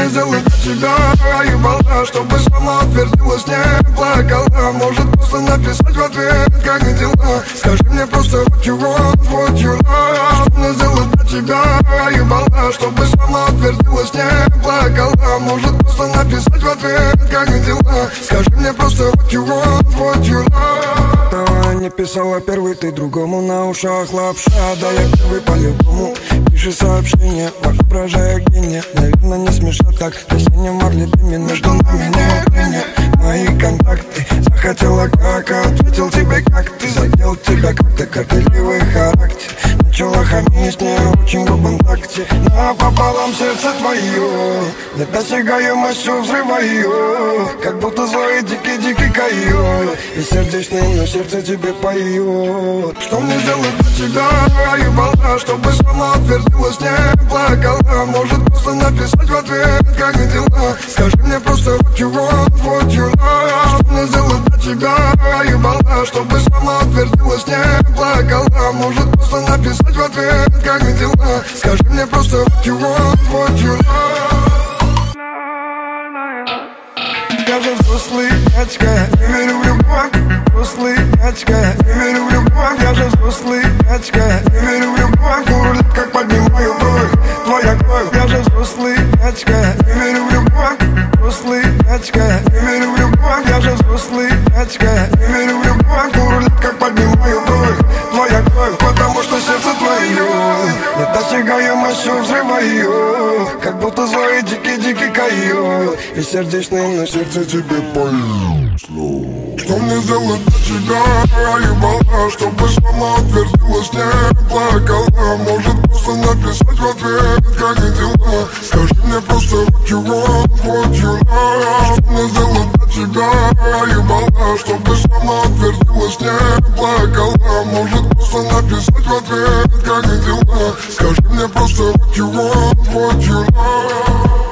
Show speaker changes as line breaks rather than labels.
сделать для тебя? Ебала, чтобы сама утвердилась, не плакала. Может просто написать в ответ, как и дела. Скажи мне просто what you want, what you love. Что мне сделать для тебя? Ебала, чтобы сама утвердилась, не плакала. Может просто написать в ответ, как и дела. Скажи мне просто what you want, what you love. Давай не писала первый, ты другому на ушах лапша. Да я первый по-любому. Пиши сообщение, воображая гения. Наверное, не смешно так. Весенним Марли дыми, между нами не трения. Мои контакты захотела как, ответил тебе как ты. Задел тебя как-то горделивый характер. Начала хамить мне очень грубом такте. Напополам сердце твое, недосягаемостью взрываю. Как будто злой дикий койот. И сердечный, но сердце тебе поет. Что мне сделать для тебя? Ебала, чтобы сама утвердилась, не плакала. Может просто написать в ответ, как и дела. Скажи мне просто what you want, what you love. Что мне сделать для тебя? Ебала, чтобы сама утвердилась, не плакала. Может просто написать в ответ, как и дела. Скажи мне просто what you want, what you love. Я же взрослый дядька, не верю в любовь. Взрослый дядька, не верю в любовь. Я же взрослый дядька, не верю в любовь. Курулит, как поднимаю бровь, твоя кровь. Я же взрослый дядька, не верю в любовь. Взрослый дядька, не верю в любовь. Я же взрослый дядька, не верю в любовь. Курулит, как поднимаю бровь, твоя кровь. Потому что сердце твое недосягаемостью взрываю. Как будто злой дикий койот. И сердечный, но сердце тебе поет. Что мне сделать для тебя? Ебала, чтобы сама утвердилась, не плакала. Может просто написать в ответ, как и дела. Скажи мне просто what you want, what you love. Что мне сделать для тебя? Ебала, чтобы сама утвердилась, не плакала. Может просто написать в ответ, как и дела. Скажи мне просто what you want, what you love.